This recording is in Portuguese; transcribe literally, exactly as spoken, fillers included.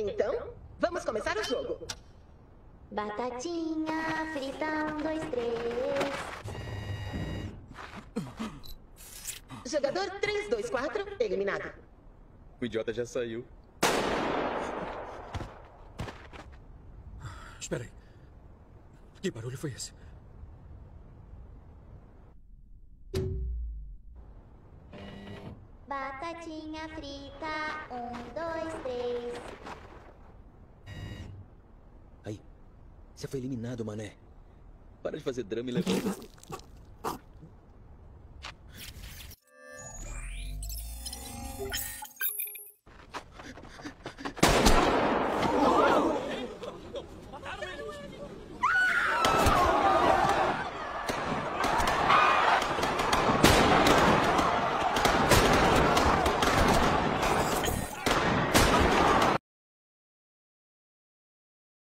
Então, vamos começar o jogo. Batatinha frita, um, dois, três. Jogador três, dois, quatro, eliminado. O idiota já saiu. Espera aí. Que barulho foi esse? Batatinha frita, um, dois, três. Aí. Você foi eliminado, mané. Para de fazer drama e levanta.